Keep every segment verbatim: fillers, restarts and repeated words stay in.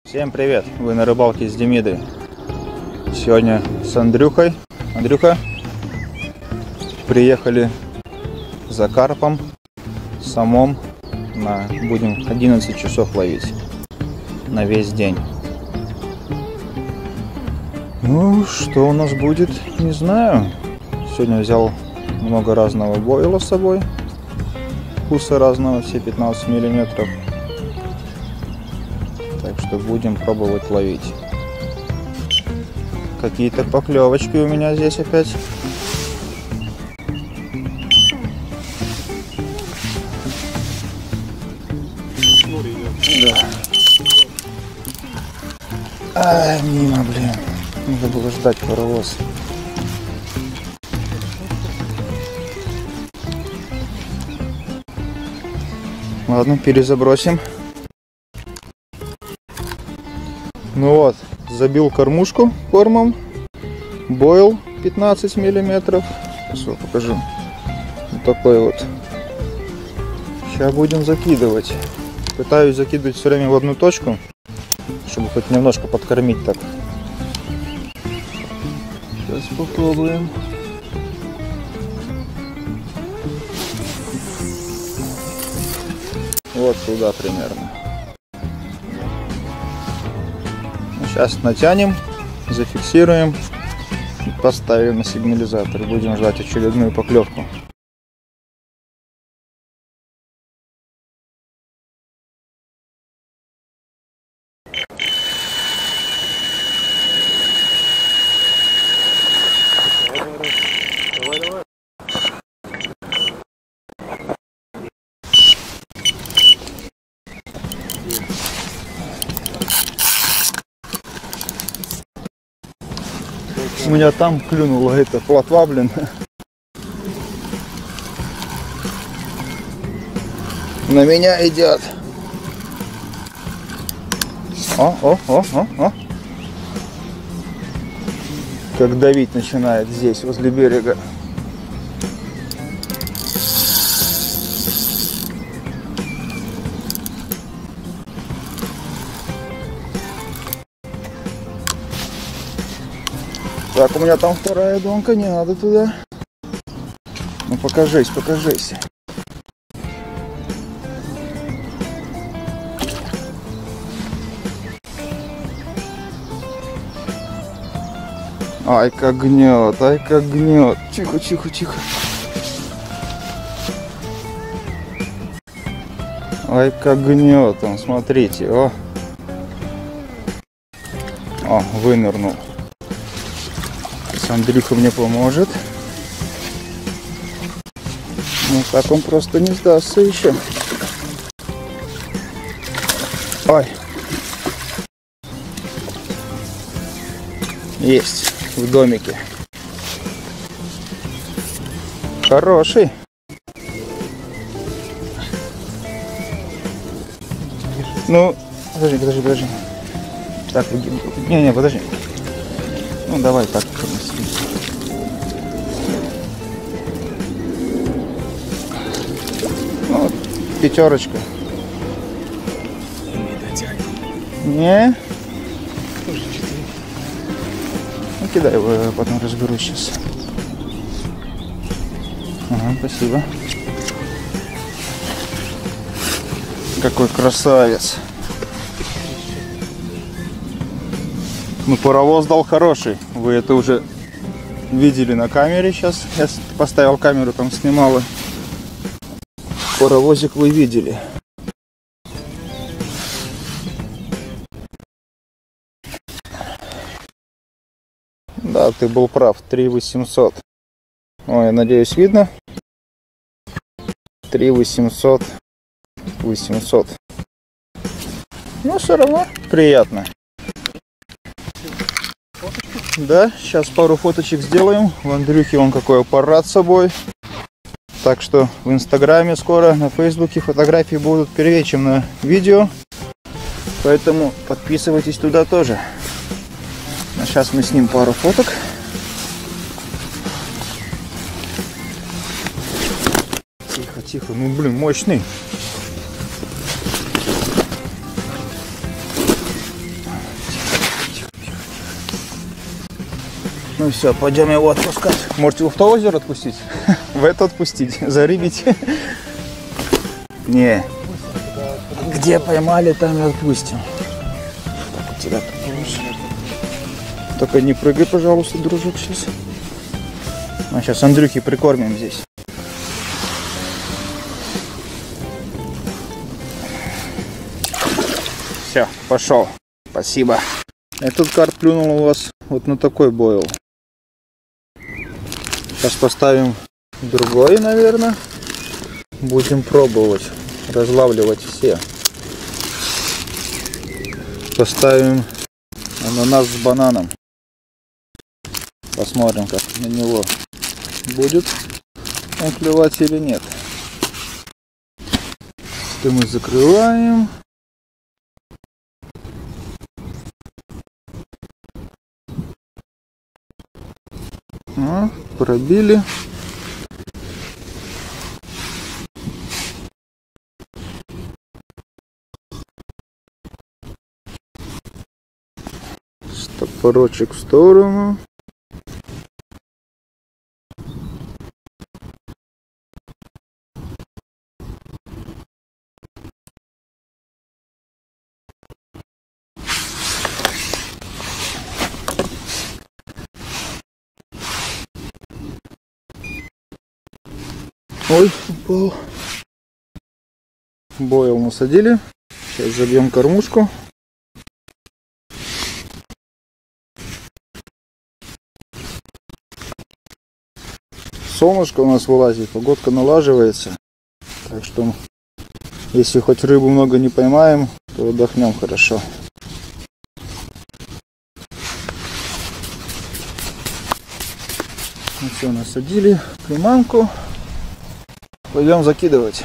Всем привет! Вы на рыбалке с Демидой. Сегодня с Андрюхой. Андрюха. Приехали за карпом, самом. На, будем одиннадцать часов ловить. На весь день. Ну, что у нас будет, не знаю. Сегодня взял много разного бойла с собой. Вкуса разного, все пятнадцать миллиметров. Так что будем пробовать ловить. Какие-то поклевочки у меня здесь опять. Да. А, мимо, блин. Надо было ждать паровоз. Ладно, перезабросим. Ну вот, забил кормушку кормом. Бойл пятнадцать миллиметров. Сейчас покажу. Вот такой вот. Сейчас будем закидывать. Пытаюсь закидывать все время в одну точку, чтобы хоть немножко подкормить так. Сейчас попробуем. Вот сюда примерно. Сейчас натянем, зафиксируем и поставим на сигнализатор. Будем ждать очередную поклевку. Давай, давай. У меня там клюнула эта плотва, блин. На меня идет. О, о, о, о, о. Как давить начинает здесь, возле берега. Так, у меня там вторая донка, не надо туда. Ну покажись, покажись. Ай, как гнет, ай, как гнет. Тихо, тихо, тихо. Ай, как гнет он, смотрите, о. О, вынырнул. Андрюха мне поможет. Ну так он просто не сдастся еще. Ой. Есть в домике. Хороший. Ну, подожди, подожди, подожди. Так, не, не, подожди. Ну давай так. Ну, пятерочка. Не дотянет. Не? Тоже четыре. Ну кидай его, я потом разберусь сейчас. Ага, спасибо. Какой красавец. Ну, паровоз дал хороший. Вы это уже видели на камере сейчас. Я поставил камеру, там снимала. Паровозик вы видели. Да, ты был прав. три восемьсот. Ой, я надеюсь, видно. три восемьсот. восемьсот. Но все равно приятно. Да, сейчас пару фоточек сделаем. У Андрюхи вон какой аппарат с собой. Так что в инстаграме скоро, на фейсбуке фотографии будут первее, чем на видео. Поэтому подписывайтесь туда тоже. А сейчас мы снимем пару фоток. Тихо, тихо. Ну блин, мощный. Ну все, пойдем его отпускать. Можете его в то озеро отпустить? В это отпустить, зарыбить. Не. Где поймали, там и отпустим. Тебя только не прыгай, пожалуйста, дружок, сейчас. А сейчас Андрюхи прикормим здесь. Все, пошел. Спасибо. Этот карп клюнул у вас вот на такой бойл. Сейчас поставим другой, наверное. Будем пробовать разлавливать все. Поставим ананас с бананом. Посмотрим, как на него будет он клевать или нет. Это мы закрываем. А, пробили. Стопорочек в сторону. Ой, упал. Бойл насадили. Сейчас забьем кормушку. Солнышко у нас вылазит, погодка налаживается. Так что, если хоть рыбу много не поймаем, то отдохнем хорошо. Ну все, насадили приманку. Пойдем закидывать.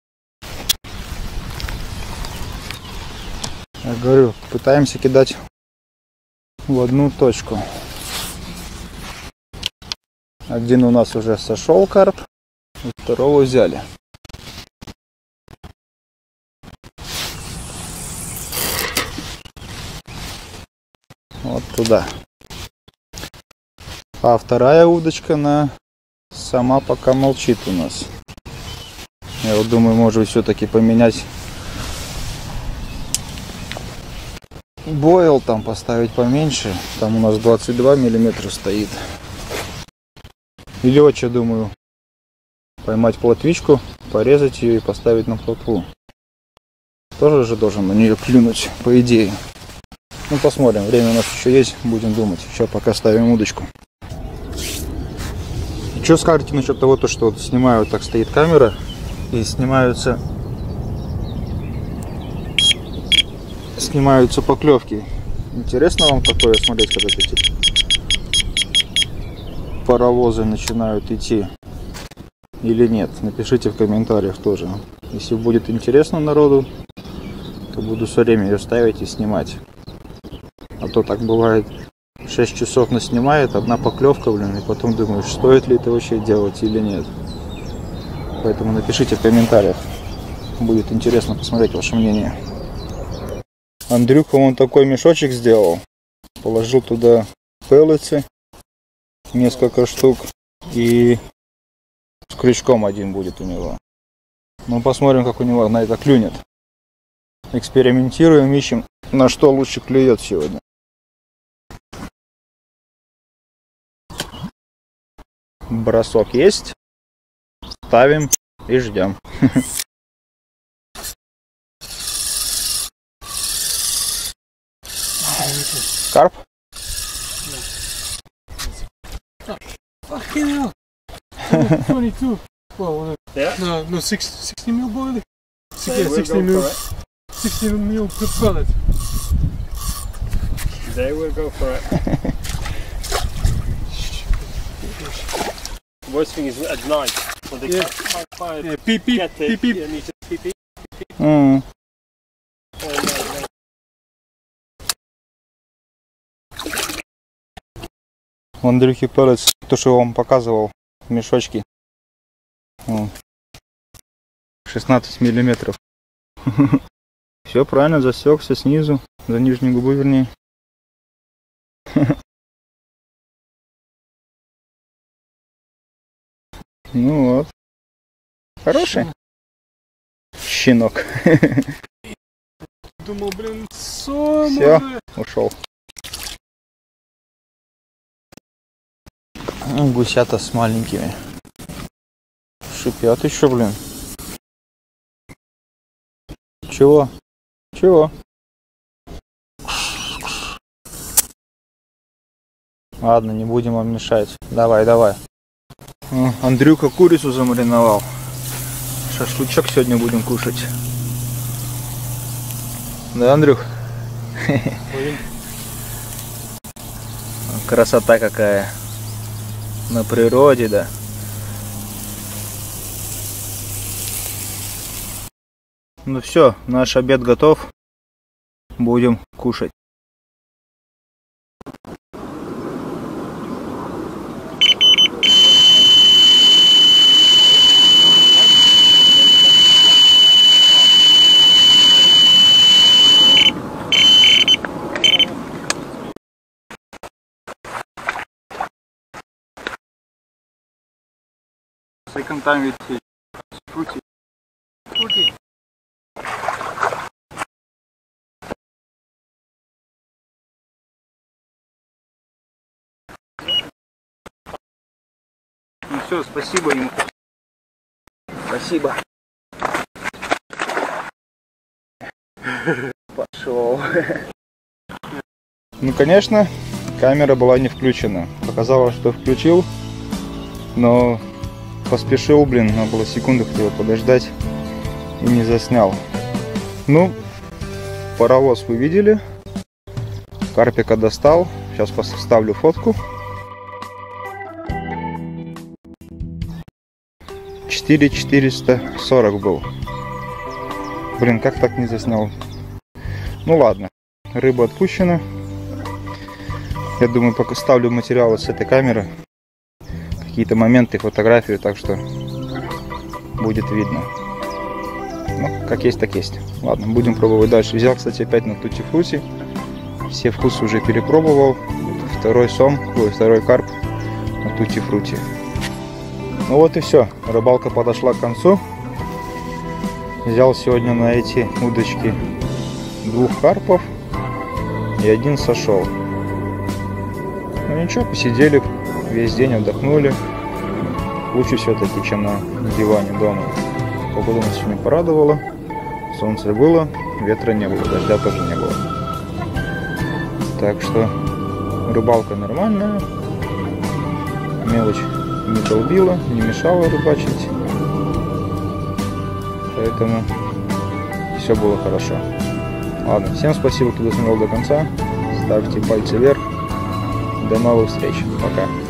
Я говорю, пытаемся кидать в одну точку. Один у нас уже сошел карп, второго взяли. Вот туда. А вторая удочка на сама пока молчит у нас. Я вот думаю, может все-таки поменять бойл, там поставить поменьше. Там у нас двадцать два миллиметра стоит. Или вот что, думаю, поймать плотвичку, порезать ее и поставить на плотву. Тоже же должен на нее клюнуть, по идее. Ну посмотрим, время у нас еще есть, будем думать. Еще пока ставим удочку. И что скажете насчет того, то, что вот снимаю, вот так стоит камера, и снимаются снимаются поклевки. Интересно вам такое смотреть, когда эти паровозы начинают идти или нет? Напишите в комментариях тоже. Если будет интересно народу, то буду все время ее ставить и снимать. А то так бывает, шесть часов наснимает, одна поклевка, блин, и потом думаешь, стоит ли это вообще делать или нет. Поэтому напишите в комментариях. Будет интересно посмотреть ваше мнение. Андрюха вон такой мешочек сделал. Положил туда пеллетсы. Несколько штук. И с крючком один будет у него. Ну посмотрим, как у него на это клюнет. Экспериментируем, ищем, на что лучше клюет сегодня. Бросок есть. Ставим и ждем. Карп? Fucking hell. twenty-two. Well, Yeah? no, no, six, sixty mil boilie. So Yeah, we'll sixty go mil. for it. sixty mil per pellet. They will go for it. Worst thing is at night when they Yeah. can't find Yeah, peep, peep, get it, peep, peep. you need to peep, peep. Mm. Oh, no, no. У Андрюхи пеллетс, то, что я вам показывал, мешочки. шестнадцать миллиметров. Все правильно, засекся снизу, за нижнюю губу вернее. Ну вот. Хороший? Щенок. Думал, блин, сом Все, уже. ушел. Гусята с маленькими. Шипят еще, блин. Чего? Чего? Ладно, не будем вам мешать. Давай, давай. О, Андрюха курицу замариновал. Шашлычок сегодня будем кушать. Да, Андрюх? Красота какая. На природе, да. Ну все, наш обед готов. Будем кушать. Second time with fruity. Fruity. Ну все, спасибо ему. Спасибо. Пошел. Ну, конечно, камера была не включена. Показалось, что включил, но поспешил, блин, надо было секунду хотел подождать и не заснял. Ну, паровоз вы видели. Карпика достал. Сейчас поставлю фотку. четыре тысячи четыреста сорок был. Блин, как так не заснял? Ну ладно, рыба отпущена. Я думаю, пока ставлю материалы с этой камеры. Какие-то моменты, фотографию, так что будет видно. Ну, как есть, так есть. Ладно, будем пробовать дальше. Взял, кстати, опять на тутти-фрути. Все вкусы уже перепробовал. Это второй сом, ой, второй карп на тутти-фрути. Ну вот и все. Рыбалка подошла к концу. Взял сегодня на эти удочки двух карпов. И один сошел. Ну ничего, посидели весь день, отдохнули. Лучше все-таки, чем на диване дома. Погода нас сегодня порадовала. Солнце было, ветра не было, дождя тоже не было. Так что рыбалка нормальная. Мелочь не долбила, не мешала рыбачить. Поэтому все было хорошо. Ладно, всем спасибо, кто досмотрел до конца. Ставьте пальцы вверх. До новых встреч. Пока.